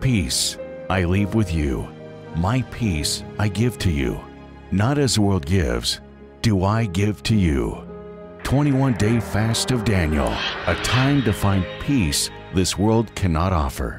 peace I leave with you. My peace I give to you. Not as the world gives, do I give to you. 21-day fast of Daniel, a time to find peace this world cannot offer.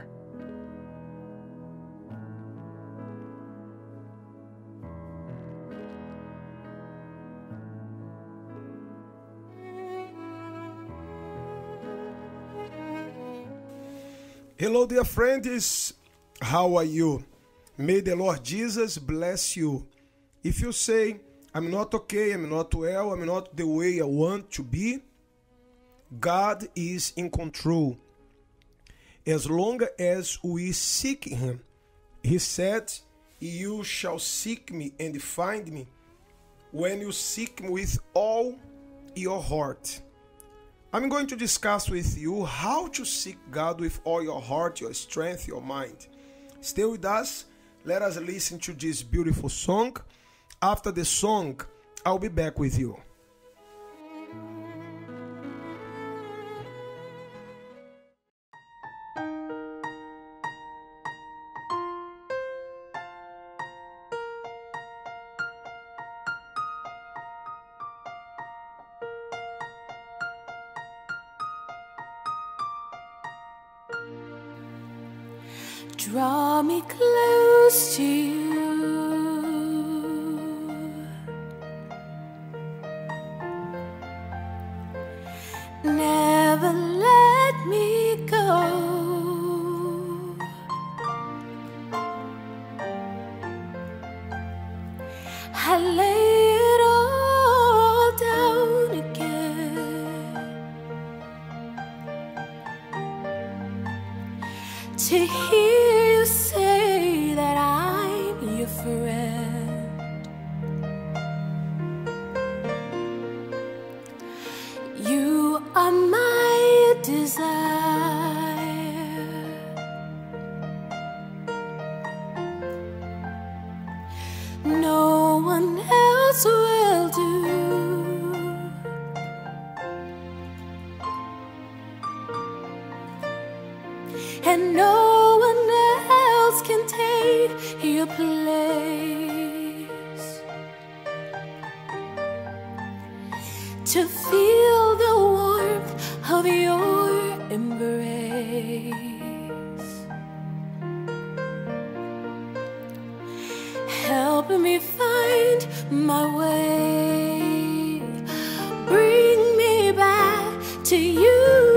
Hello, dear friends. How are you? May the Lord Jesus bless you. If you say, I'm not okay, I'm not well, I'm not the way I want to be, God is in control. As long as we seek Him, He said, you shall seek me and find me when you seek me with all your heart. I'm going to discuss with you how to seek God with all your heart, your strength, your mind. Stay with us. Let us listen to this beautiful song. After the song, I'll be back with you. Draw me close to you. Never let me go. I lay it all down again to hear you say that I'm your friend. You are my desire. No one else will do. And no one else can take your place. To feel the warmth of your embrace. Help me find my way. Bring me back to you.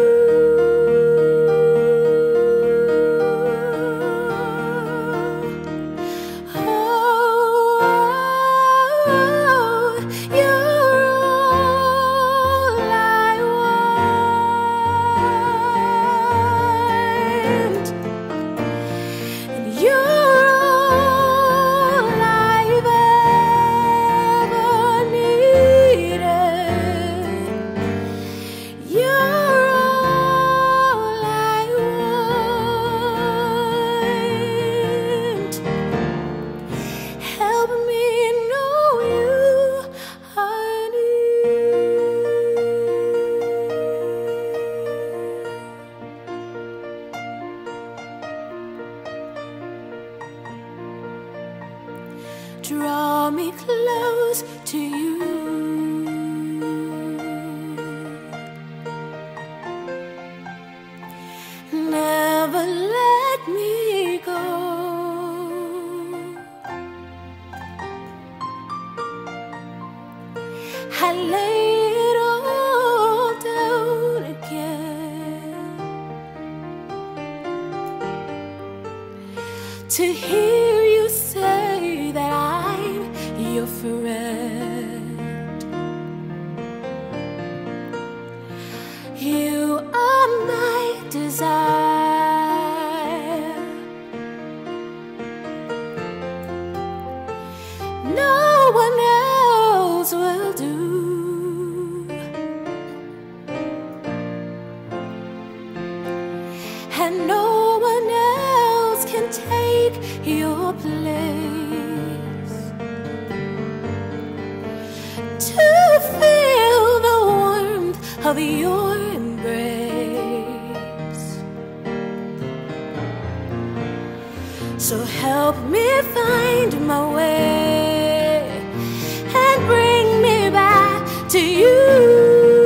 Draw me close to you. Never let me go. I lay it all down again to hear you say that I'm your friend. You are my desire. No one else will do. And no one else can take your place. To feel the warmth of your embrace. So help me find my way and bring me back to you.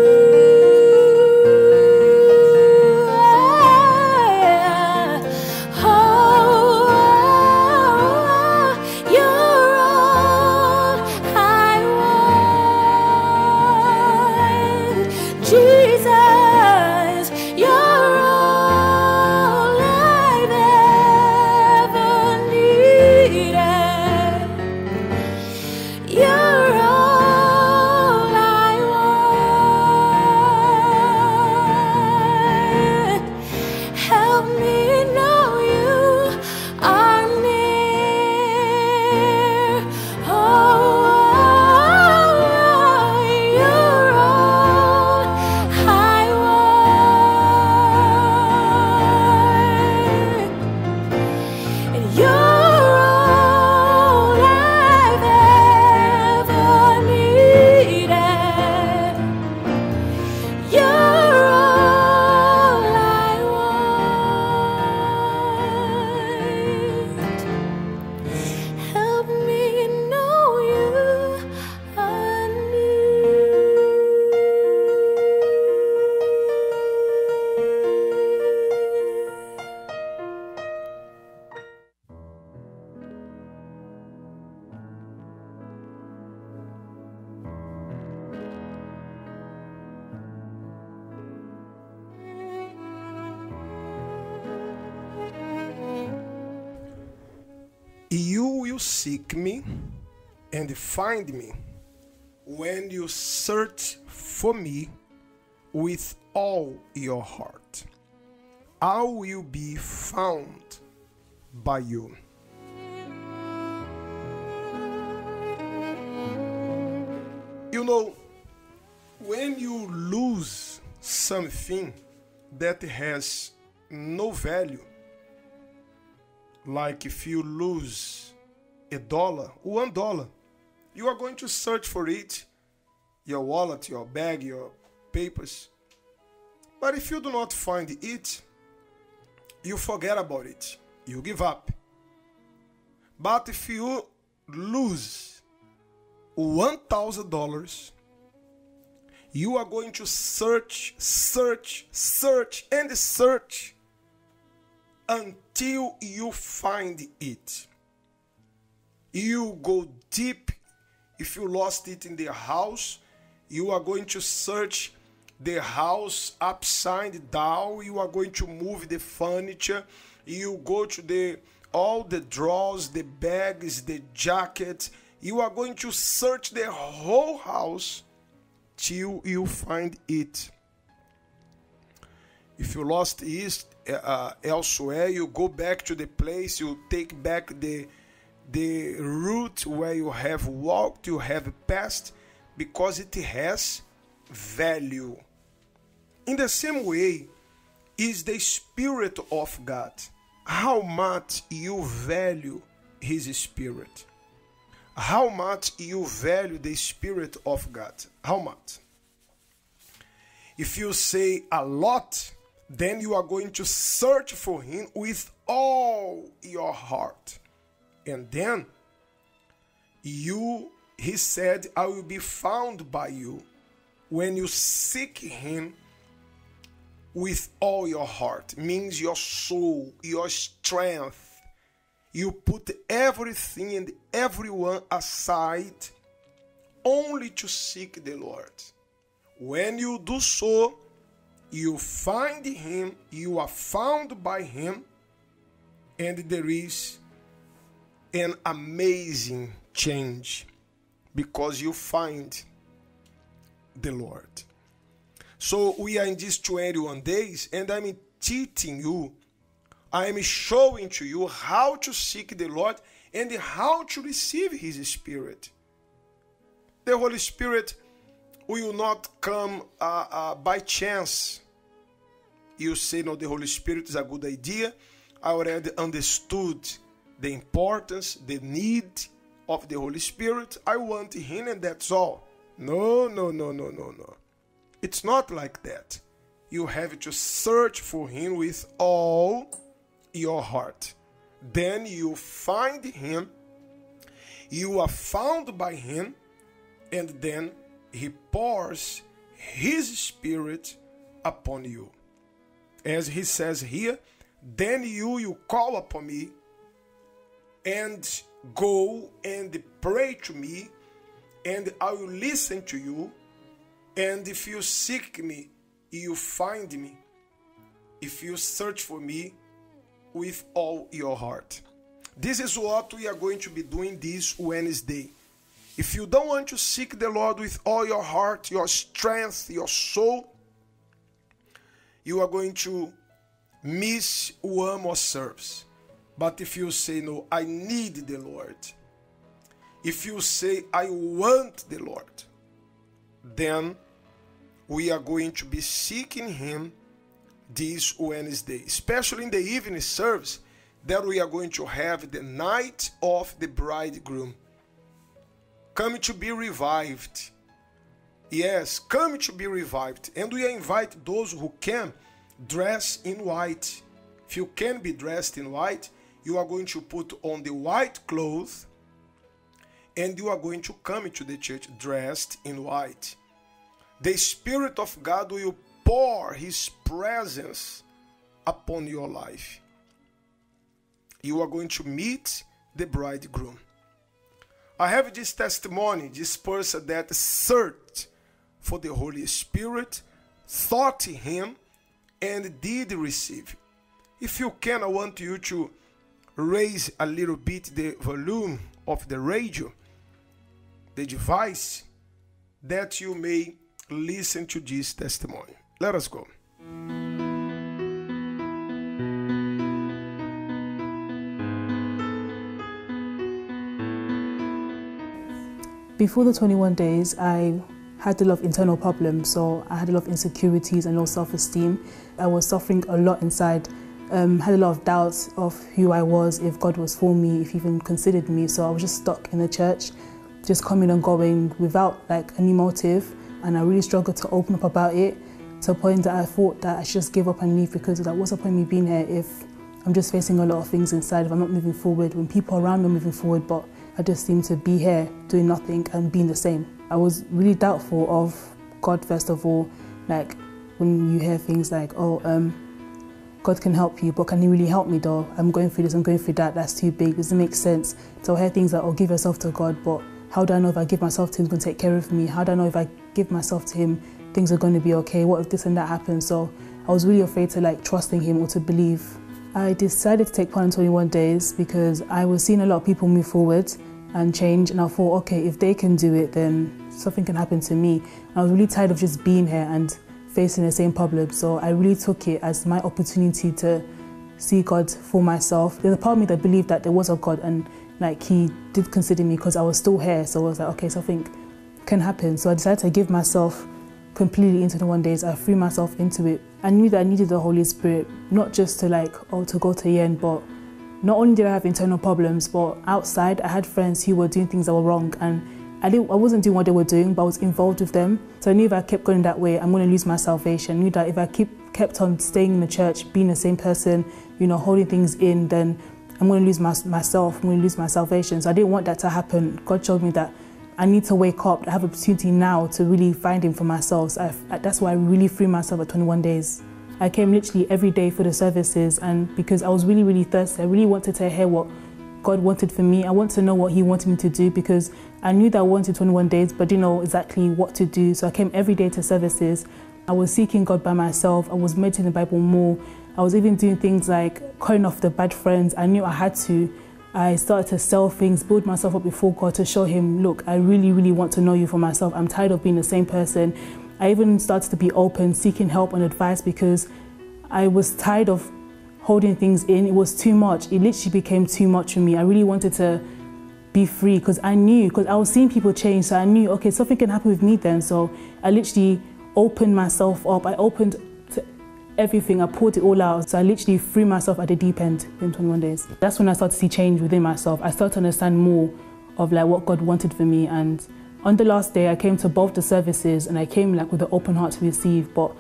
You will seek me and find me when you search for me with all your heart. I will be found by you. You know, when you lose something that has no value, like if you lose $1, you are going to search for it, your wallet, your bag, your papers. But if you do not find it, you forget about it, you give up. But if you lose $1,000, you are going to search and search until you find it. You go deep. If you lost it in the house, you are going to search the house upside down. You are going to move the furniture. You go to all the drawers, the bags, the jacket. You are going to search the whole house till you find it. If you lost it elsewhere, you go back to the place, you take back the route where you have walked, you have passed, because it has value. In the same way is the Spirit of God. How much you value His Spirit. How much you value the Spirit of God. How much? If you say a lot, then you are going to search for Him with all your heart. And then He said, I will be found by you when you seek Him with all your heart. Means your soul, your strength. You put everything and everyone aside only to seek the Lord. When you do so, you find Him, you are found by Him, and there is an amazing change because you find the Lord. So we are in these 21 days, and I'm teaching you, I'm showing to you how to seek the Lord and how to receive His Spirit. The Holy Spirit will not come by chance. You say, no, the Holy Spirit is a good idea. I already understood the importance, the need of the Holy Spirit. I want Him and that's all. No. It's not like that. You have to search for Him with all your heart. then you find him, you are found by him, and then he pours his Spirit upon you. As he says here, then you call upon me and go and pray to me, and I will listen to you. And if you seek me, you find me. If you search for me with all your heart. This is what we are going to be doing this Wednesday. If you don't want to seek the Lord with all your heart, your strength, your soul, you are going to miss one more service. But if you say, no, I need the Lord, if you say, I want the Lord, then we are going to be seeking him this Wednesday, especially in the evening service that we are going to have the night of the bridegroom. Come to be revived. Yes, come to be revived. And we invite those who can dress in white. If you can be dressed in white, you are going to put on the white clothes and you are going to come into the church dressed in white. The Spirit of God will pour his presence upon your life. You are going to meet the bridegroom. I have this testimony, this person that searched for the Holy Spirit, sought him, and did receive. If you can, I want you to raise a little bit the volume of the radio, the device, that you may listen to this testimony. Let us go. Before the 21 days, I had a lot of internal problems. So I had a lot of insecurities and low self-esteem. I was suffering a lot inside. Had a lot of doubts of who I was, if God was for me, if he even considered me. So I was just stuck in the church, just coming and going without like any motive. And I really struggled to open up about it, to a point that I thought that I should just give up and leave, because like, what's the point of me being here if I'm just facing a lot of things inside, if I'm not moving forward, when people around me are moving forward, but I just seem to be here doing nothing and being the same. I was really doubtful of God, first of all. Like when you hear things like, oh, God can help you, but can he really help me though? I'm going through this, I'm going through that, that's too big, doesn't make sense. So I hear things like, oh, give yourself to God, but how do I know if I give myself to him, he's going to take care of me? How do I know if I give myself to him, things are going to be okay? What if this and that happens? So I was really afraid to like trusting him or to believe. I decided to take part in 21 days because I was seeing a lot of people move forward and change, and I thought, okay, if they can do it, then something can happen to me. And I was really tired of just being here and facing the same problems. So I really took it as my opportunity to see God for myself. There's a part of me that believed that there was a God and like he did consider me because I was still here. So I was like, okay, something can happen. So I decided to give myself completely into the 21 days. I threw myself into it. I knew that I needed the Holy Spirit, not just to like, oh, to go to the end, but not only did I have internal problems, but outside I had friends who were doing things that were wrong, and I wasn't doing what they were doing, but I was involved with them. So I knew if I kept going that way, I'm going to lose my salvation. I knew that if I kept on staying in the church, being the same person, you know, holding things in, then I'm going to lose myself, I'm going to lose my salvation. So I didn't want that to happen. God showed me that I need to wake up. I have an opportunity now to really find him for myself. So that's why I really threw myself at 21 days. I came literally every day for the services, and because I was really, really thirsty, I really wanted to hear what God wanted for me. I wanted to know what he wanted me to do, because I knew that I wanted 21 days, but didn't know exactly what to do. So I came every day to services. I was seeking God by myself. I was meditating the Bible more. I was even doing things like cutting off the bad friends. I knew I had to. I started to sell things, build myself up before God to show him, look, I really, really want to know you for myself. I'm tired of being the same person. I even started to be open, seeking help and advice, because I was tired of holding things in. It was too much. It literally became too much for me. I really wanted to be free, because I was seeing people change. So I knew, okay, something can happen with me then. So I literally opened myself up. I opened to everything. I poured it all out. So I literally threw myself at the deep end in 21 days. That's when I started to see change within myself. I started to understand more of like what God wanted for me. And on the last day, I came to both the services, and I came like with an open heart to receive. But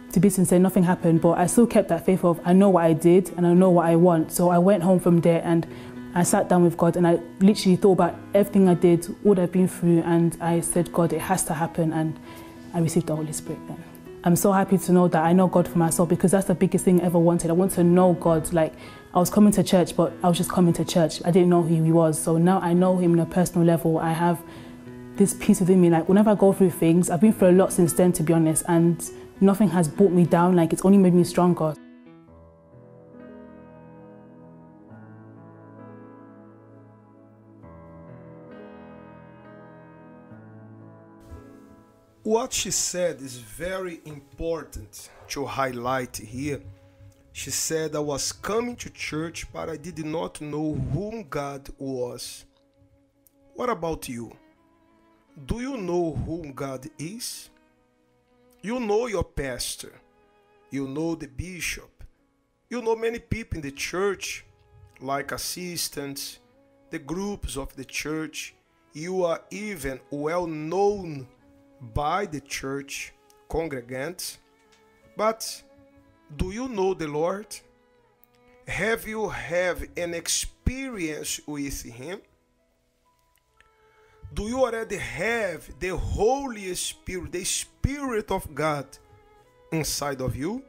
to be sincere, nothing happened, but I still kept that faith of, I know what I did and I know what I want. So I went home from there and I sat down with God and I literally thought about everything I did, what I've been through, and I said, God, it has to happen, and I received the Holy Spirit then. I'm so happy to know that I know God for myself, because that's the biggest thing I ever wanted. I want to know God. Like, I was coming to church, but I was just coming to church. I didn't know who He was. So now I know Him on a personal level. I have this peace within me. Like, whenever I go through things, I've been through a lot since then, to be honest, and nothing has brought me down. Like, it's only made me stronger. What she said is very important to highlight here. She said, I was coming to church, but I did not know whom God was. What about you? Do you know whom God is? You know your pastor. You know the bishop. You know many people in the church, like assistants, the groups of the church. You are even well known by the church congregants. But do you know the Lord? Have you have an experience with Him? Do you already have the Holy Spirit, the Spirit of God inside of you?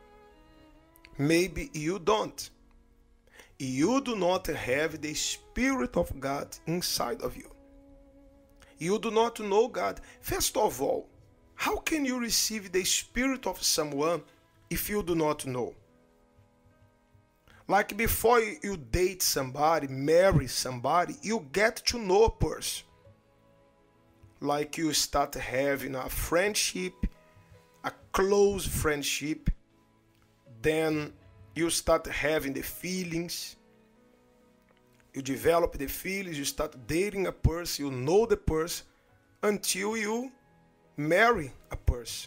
Maybe you don't. You do not have the Spirit of God inside of you. You do not know God. First of all, how can you receive the Spirit of someone if you do not know? Like, before you date somebody, marry somebody, you get to know a person. Like, you start having a friendship, a close friendship, then you start having the feelings. You develop the feelings, you start dating a person, you know the person, until you marry a person.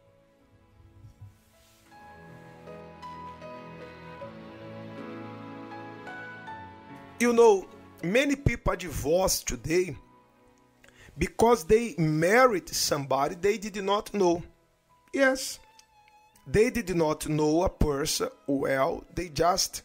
You know, many people are divorced today because they married somebody they did not know. Yes, they did not know a person well, they just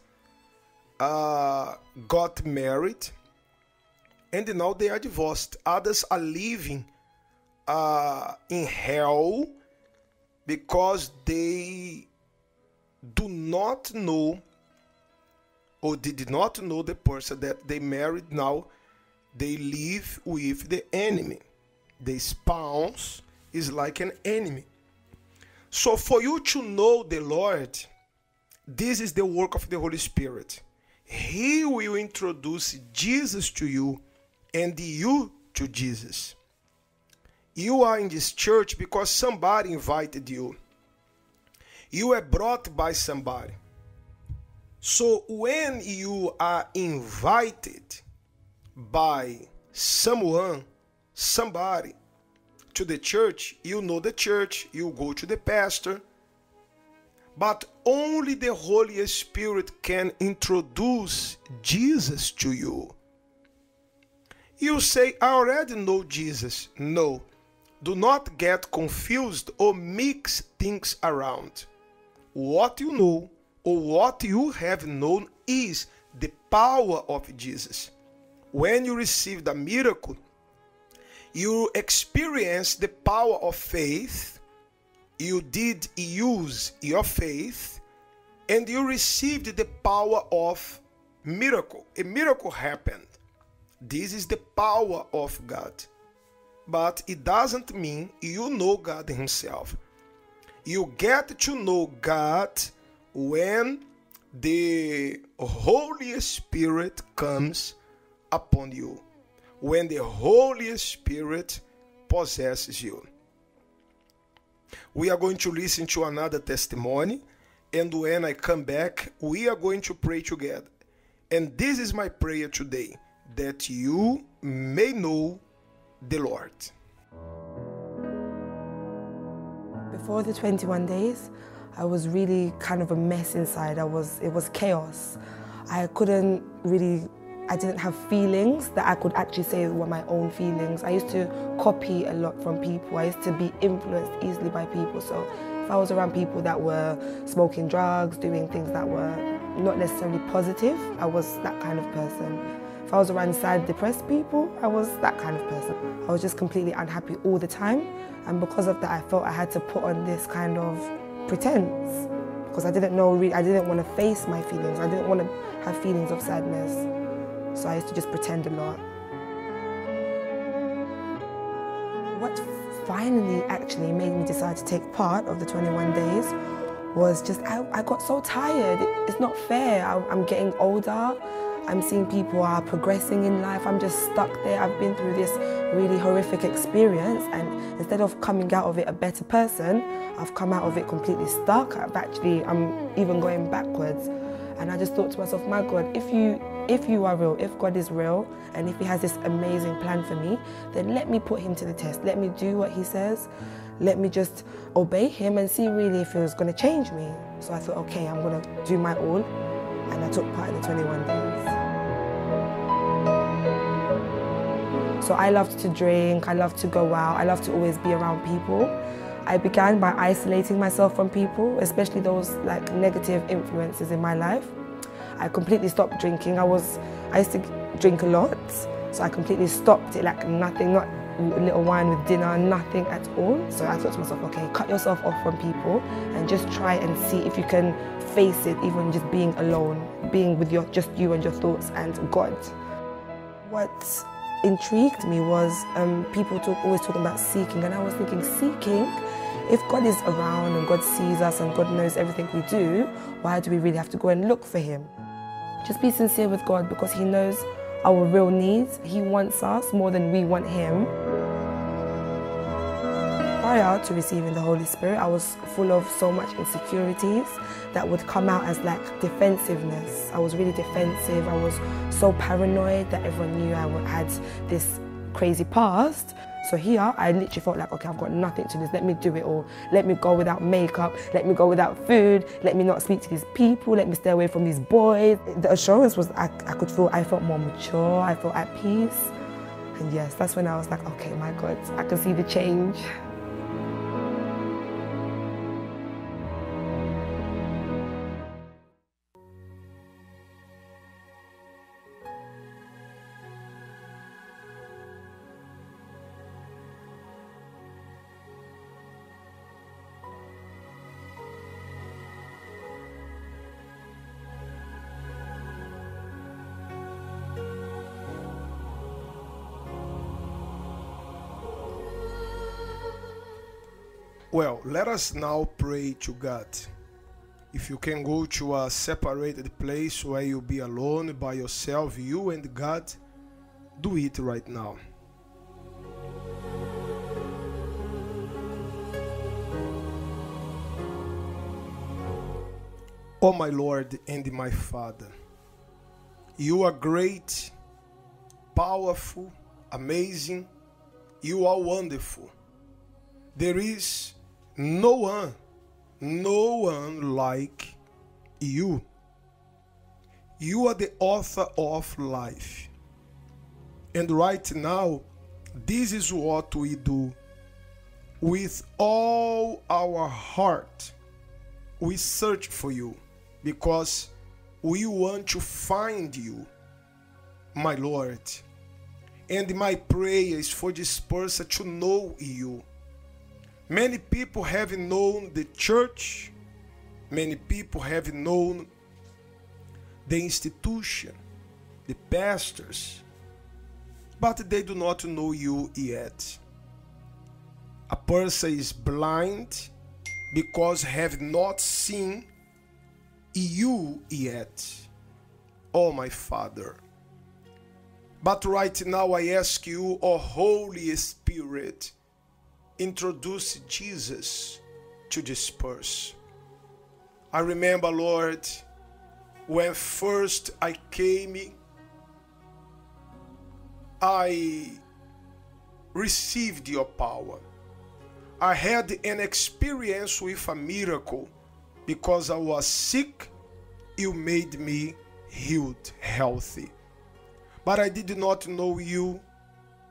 got married and now they are divorced. Others are living in hell because they do not know, or they did not know the person that they married. Now they live with the enemy. The spouse is like an enemy. So for you to know the Lord, this is the work of the Holy Spirit. He will introduce Jesus to you and you to Jesus. You are in this church because somebody invited you. You were brought by somebody. So when you are invited by someone, somebody, to the church, you know the church, you go to the pastor. But only the Holy Spirit can introduce Jesus to you. You say, I already know Jesus. No, do not get confused or mix things around. What you know or what you have known is the power of Jesus. When you receive the miracle, you experience the power of faith. You did use your faith and you received the power of miracle. A miracle happened. This is the power of God. But it doesn't mean you know God Himself. You get to know God when the Holy Spirit comes upon you. When the Holy Spirit possesses you. We are going to listen to another testimony, and when I come back, we are going to pray together. And this is my prayer today, that you may know the Lord. Before the 21 days, I was really kind of a mess inside. It was chaos. I didn't have feelings that I could actually say were my own feelings. I used to copy a lot from people. I used to be influenced easily by people. So If I was around people that were smoking drugs, doing things that were not necessarily positive, I was that kind of person. If I was around sad, depressed people, I was that kind of person. I was just completely unhappy all the time, and because of that I felt I had to put on this kind of pretense, because I didn't know, I didn't want to face my feelings. I didn't want to have feelings of sadness, so I used to just pretend a lot. What finally actually made me decide to take part of the 21 days was just, I got so tired. It's not fair. I'm getting older. I'm seeing people are progressing in life. I'm just stuck there. I've been through this really horrific experience, and instead of coming out of it a better person, I've come out of it completely stuck. I'm even going backwards. And I just thought to myself, my God, if you are real, if God is real, and if he has this amazing plan for me, then let me put him to the test. Let me do what he says. Let me just obey him and see really if it was going to change me. So I thought, okay, I'm going to do my all. And I took part in the 21 days. So I loved to drink, I loved to go out, I loved to always be around people. I began by isolating myself from people, especially those like negative influences in my life. I completely stopped drinking. I used to drink a lot, so I completely stopped it, like nothing, not a little wine with dinner, nothing at all. So I thought to myself, okay, cut yourself off from people and just try and see if you can face it, even just being alone, being with just you and your thoughts and God. What intrigued me was people always talking about seeking, and I was thinking, seeking? If God is around and God sees us and God knows everything we do, why do we really have to go and look for him? Just be sincere with God, because he knows our real needs. He wants us more than we want him. Prior to receiving the Holy Spirit, I was full of so much insecurities that would come out as like defensiveness. I was really defensive. I was so paranoid that everyone knew I had this crazy past. So here, I literally felt like, okay, I've got nothing to lose. Let me do it all. Let me go without makeup. Let me go without food. Let me not speak to these people. Let me stay away from these boys. The assurance was I felt more mature. I felt at peace. And yes, that's when I was like, okay, my God, I can see the change. Well, let us now pray to God. If you can go to a separated place where you'll be alone by yourself, you and God, do it right now. Oh my Lord and my Father, you are great, powerful, amazing, you are wonderful. There is no one like you. You are the author of life. And right now, this is what we do. With all our heart, we search for you because we want to find you, my Lord. And my prayer is for this person to know you. Many people have known the church, many people have known the institution, the pastors, but they do not know you yet. A person is blind because have not seen you yet, oh my Father. But right now I ask you, oh Holy Spirit, introduce Jesus to this person. I remember, Lord, when first I came, I received your power. I had an experience with a miracle. Because I was sick, you made me healed, healthy. But I did not know you.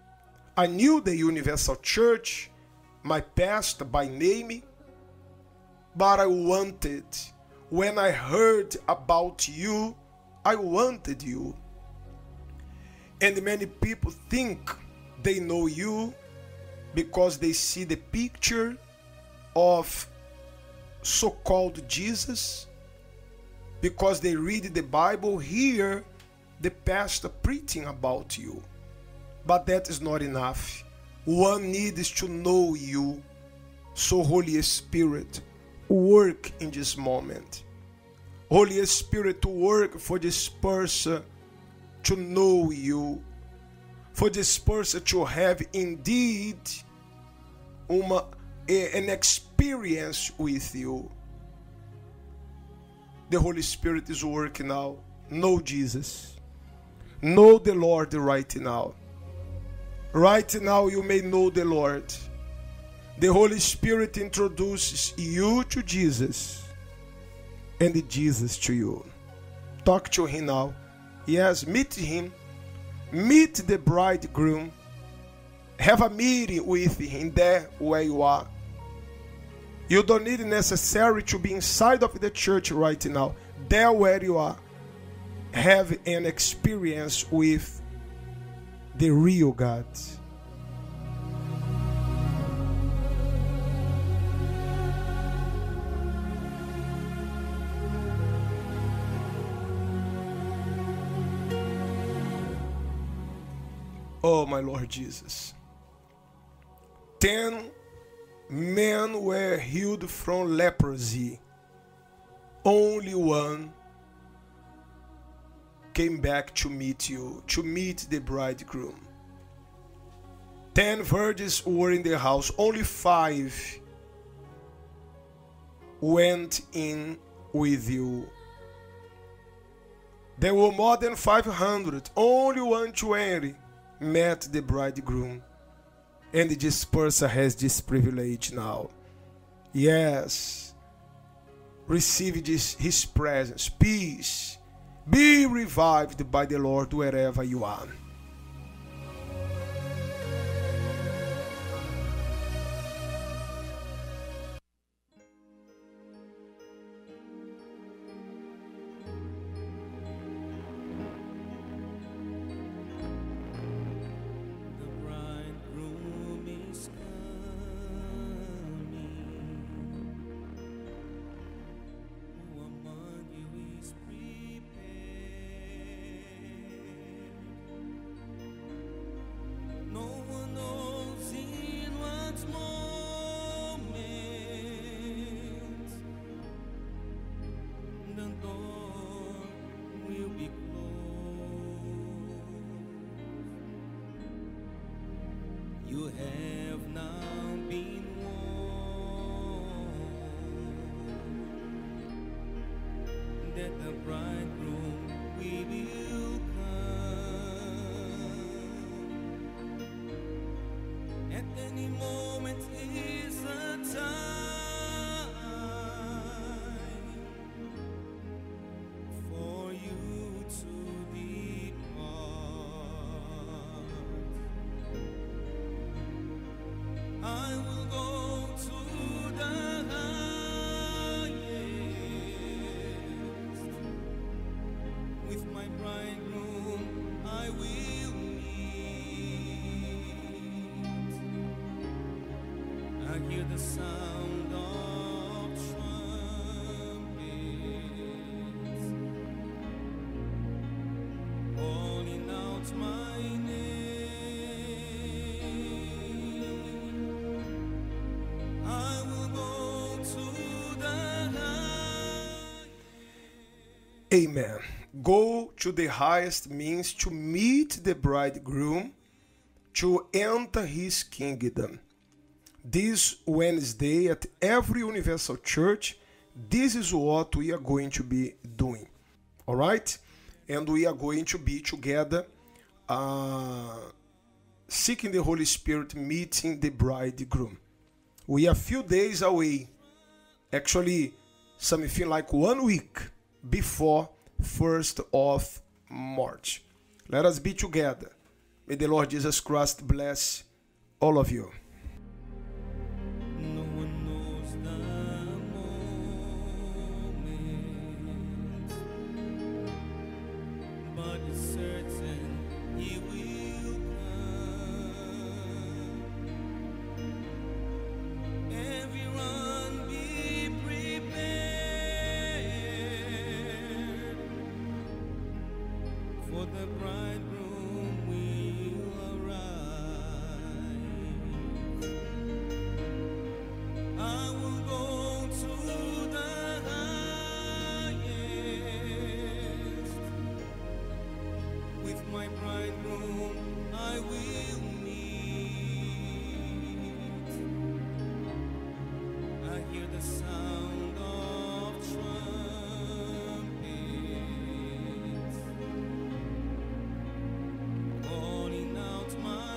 I knew the Universal Church, my pastor by name, but I wanted. When I heard about you, I wanted you. And many people think they know you because they see the picture of so-called Jesus, because they read the Bible, hear the pastor preaching about you. But that is not enough. One needs to know you. So Holy Spirit, work in this moment. Holy Spirit, to work for this person to know you, for this person to have indeed an experience with you. The Holy Spirit is working now. Know Jesus. Know the Lord right now. Right now you may know the Lord. The Holy Spirit introduces you to Jesus and Jesus to you. Talk to him now. Yes, meet him. Meet the bridegroom. Have a meeting with him there where you are. You don't need necessarily to be inside of the church right now. There where you are. Have an experience with the real God. Oh, my Lord Jesus. 10 men were healed from leprosy. Only one came back to meet you, to meet the bridegroom. 10 virgins were in the house. Only 5 went in with you. There were more than 500. Only 120 met the bridegroom. And this person has this privilege now. Yes. Receive his presence. Peace. Be revived by the Lord wherever you are. You have now been warned that the bridegroom will come. At any moment is a time for you to depart. I will go to the highest. With my bridegroom I will meet. I hear the sound of trumpets calling out my name. Amen. Go to the highest means to meet the bridegroom, to enter his kingdom. This Wednesday at every Universal Church, this is what we are going to be doing. All right? And we are going to be together seeking the Holy Spirit, meeting the bridegroom. We are a few days away. Actually, something like 1 week before 1st of March. Let us be together. May the Lord Jesus Christ bless all of you. No one knows the hear the sound of trumpets calling out my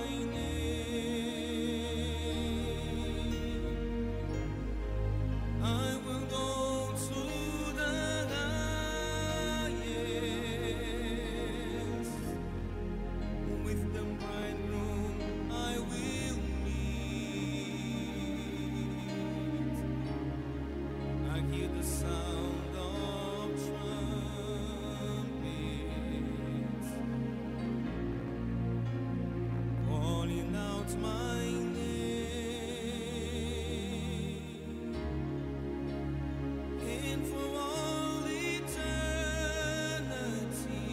name. I will go to the highest. With the bridegroom I will meet. I hear the sound of trumpets calling out my name. And for all eternity,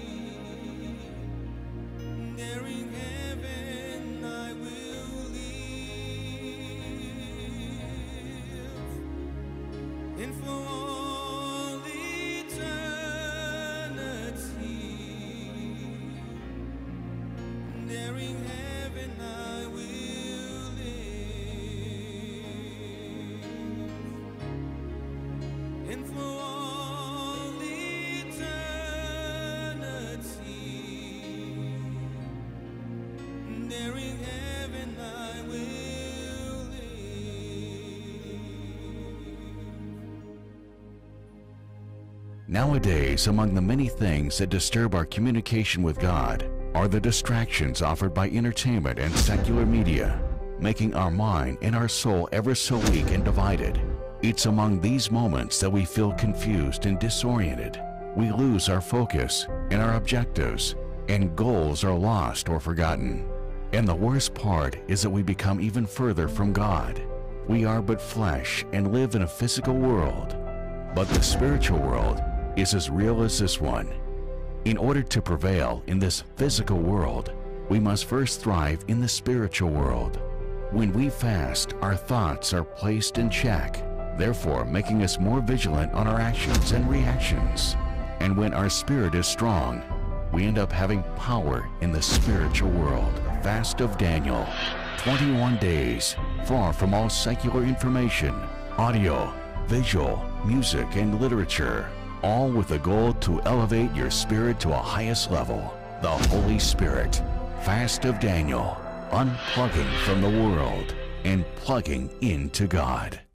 there in heaven I will live. And for all eternity, there in heaven I will live. And for all eternity, there in heaven I will live. Nowadays, among the many things that disturb our communication with God are the distractions offered by entertainment and secular media, making our mind and our soul ever so weak and divided. It's among these moments that we feel confused and disoriented. We lose our focus and our objectives, and goals are lost or forgotten. And the worst part is that we become even further from God. We are but flesh and live in a physical world, but the spiritual world is as real as this one. In order to prevail in this physical world, we must first thrive in the spiritual world. When we fast, our thoughts are placed in check, therefore making us more vigilant on our actions and reactions. And when our spirit is strong, we end up having power in the spiritual world. Fast of Daniel, 21 days, far from all secular information, audio, visual, music, and literature, all with the goal to elevate your spirit to a highest level, the Holy Spirit. Fast of Daniel, unplugging from the world and plugging into God.